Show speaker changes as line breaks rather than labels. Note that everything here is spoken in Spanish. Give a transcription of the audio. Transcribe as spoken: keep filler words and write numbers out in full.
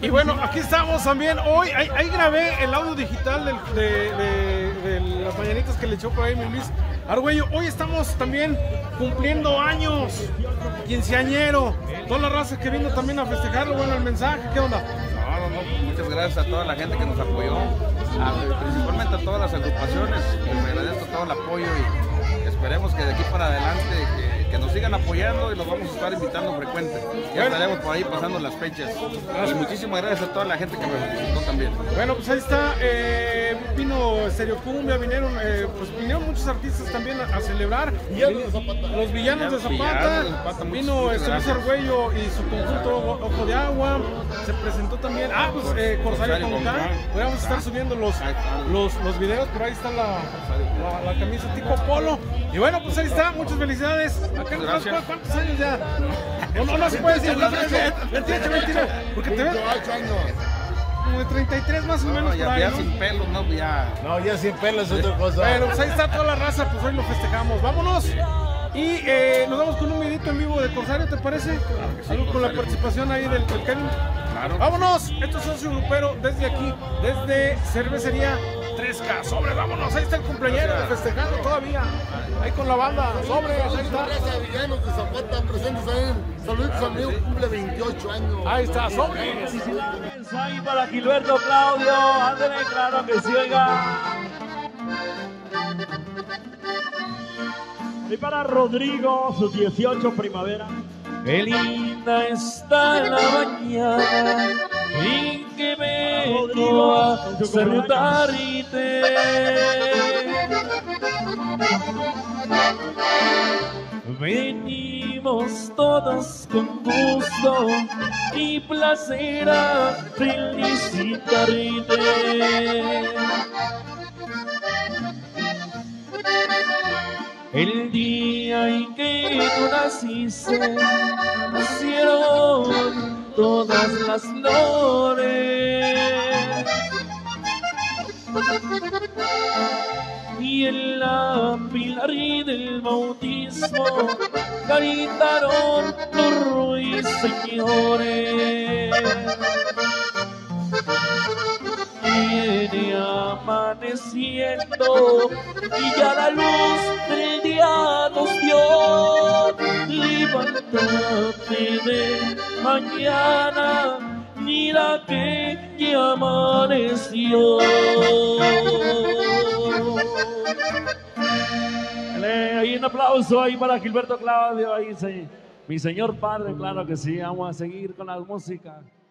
Y bueno, aquí estamos también. Hoy, ahí, ahí grabé el audio digital del, de, de, de las mañanitas que le echó por ahí mi Luis Argüello. Hoy estamos también cumpliendo años, quinceañero. Toda la raza que vino también a festejarlo. Bueno, el mensaje, ¿qué onda?
No, no, no, muchas gracias a toda la gente que nos apoyó, a, principalmente a todas las agrupaciones. Les agradezco todo el apoyo y esperemos que de aquí para adelante que, que nos sigan apoyando y los vamos a estar invitando frecuente. Ya estaremos por ahí pasando las fechas. Y muchísimas gracias a toda la gente que me felicitó también.
Bueno, pues ahí está, eh, vino Stereo Cumbia, vinieron, eh, pues vinieron muchos artistas también a, a celebrar.
Villanos de Zapata.
Los Villanos de Zapata,
Villanos de Zapata,
vino
muchas
este Luis
gracias.
Argüello y su conjunto Ojo de Agua. Se presentó también, ah, pues eh, Corsario con K. Hoy vamos a estar subiendo los, los, los videos, pero ahí está la, la, la camisa tipo polo. Y bueno, pues ahí está, muchas felicidades. Acá,
Gracias.
¿cuántos años ya? No, no, no se puede decir, veintiocho, veintinueve, porque te ves
veintiocho años.
como de treinta y tres más o
No,
menos
ya,
por ahí,
ya
¿no?
sin pelo, no, ya.
No, ya sin pelo es otra cosa.
Bueno, pues ahí está toda la raza, pues hoy lo festejamos. Vámonos. Y eh, nos vamos con un videito en vivo de Corsario, ¿te parece?
sí,
Algo con la
Corsario.
participación ahí del, del Kevin.
Claro.
Vámonos, esto es Socio Grupero desde aquí, desde Cervecería tres K. Sobre, vámonos, ahí está el cumpleañero festejando todavía. Ahí con la banda, sobre, ahí está.
Raza Villanos de Zapata presentes ahí. Saludos a amigo, cumple veintiocho años.
Ahí está, sobre.
Ahí para Gilberto Claudio, ándale, claro que sí, oiga. Y para Rodrigo, sus dieciocho primavera. Qué linda está la mañana y que vengo a saludarte. Venimos todos con gusto y placer a felicitarte. El día en que tú naciste, nacieron todas las flores. Y en la pilar del bautismo gritaron los ruiseñores. Viene amaneciendo y ya la luz del día nos dio. Levántate de mañana, mira que ya amaneció. Dale, ahí un aplauso ahí para Gilberto Claudio, ahí se, mi señor padre, claro que sí, vamos a seguir con la música.